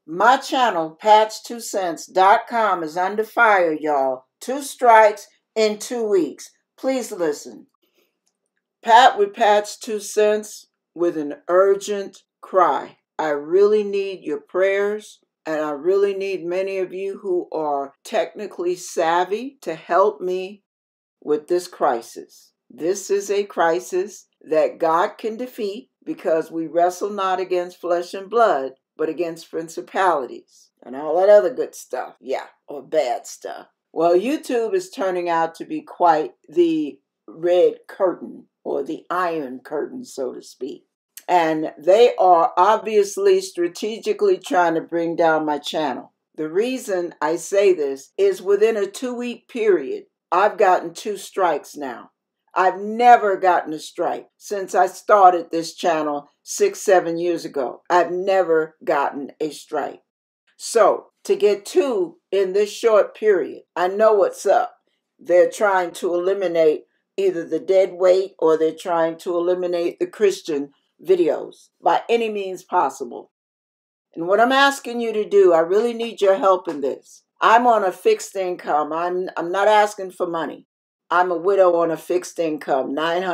My channel, PATS2CENTS.com, is under fire, y'all. 2 strikes in 2 weeks. Please listen. Pat with PATS2CENTS with an urgent cry. I really need your prayers, and I really need many of you who are technically savvy to help me with this crisis. This is a crisis that God can defeat because we wrestle not against flesh and blood, but against principalities and all that other good stuff. Yeah, or bad stuff. Well, YouTube is turning out to be quite the red curtain, or the iron curtain, so to speak. And they are obviously strategically trying to bring down my channel. The reason I say this is within a 2-week period, I've gotten 2 strikes now. I've never gotten a strike since I started this channel 6-7 years ago. I've never gotten a strike. So to get 2 in this short period, I know what's up. They're trying to eliminate either the dead weight, or they're trying to eliminate the Christian videos by any means possible. And what I'm asking you to do, I really need your help in this. I'm on a fixed income. I'm not asking for money. I'm a widow on a fixed income,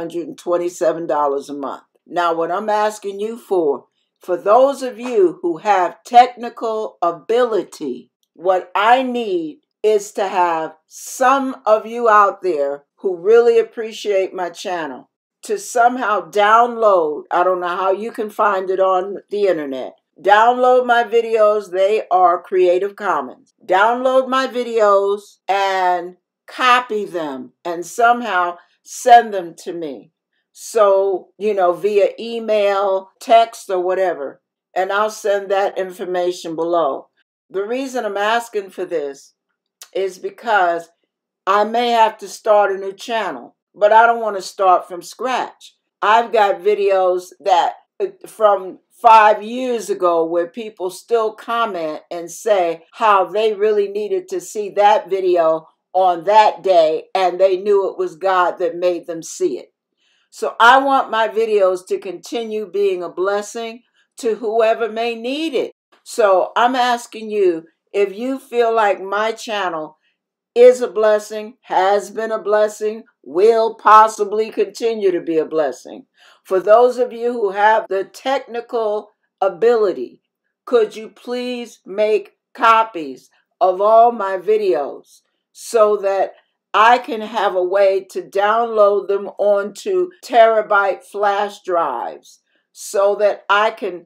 $927 a month. Now, what I'm asking you for those of you who have technical ability, what I need is to have some of you out there who really appreciate my channel to somehow download. I don't know how you can find it on the internet. Download my videos. They are Creative Commons. Download my videos and copy them and somehow send them to me. So, via email, text, or whatever. And I'll send that information below. The reason I'm asking for this is because I may have to start a new channel, but I don't want to start from scratch. I've got videos that from 5 years ago where people still comment and say how they really needed to see that video on that day, and they knew it was God that made them see it. So I want my videos to continue being a blessing to whoever may need it. So I'm asking you, if you feel like my channel is a blessing, has been a blessing, will possibly continue to be a blessing. For those of you who have the technical ability, could you please make copies of all my videos so that I can have a way to download them onto terabyte flash drives so that I can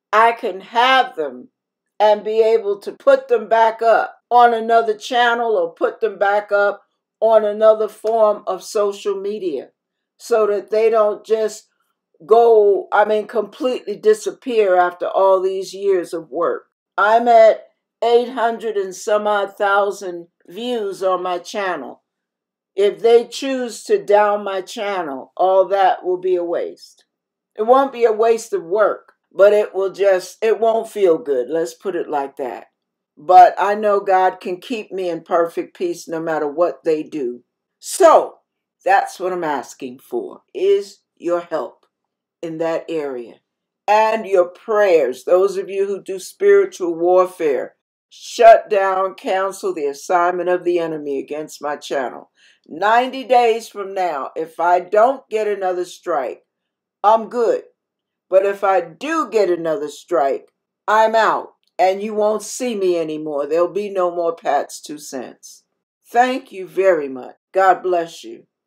have them and be able to put them back up on another channel, or put them back up on another form of social media, so that they don't just go, completely disappear after all these years of work. I'm at 800 and some odd thousand views on my channel. If they choose to down my channel, all that will be a waste. It won't be a waste of work, but it won't feel good. Let's put it like that. But I know God can keep me in perfect peace no matter what they do. So that's what I'm asking for, is your help in that area. And your prayers. Those of you who do spiritual warfare, shut down, cancel the assignment of the enemy against my channel. 90 days from now, if I don't get another strike, I'm good. But if I do get another strike, I'm out. And you won't see me anymore. There'll be no more PATS2CENTS. Thank you very much. God bless you.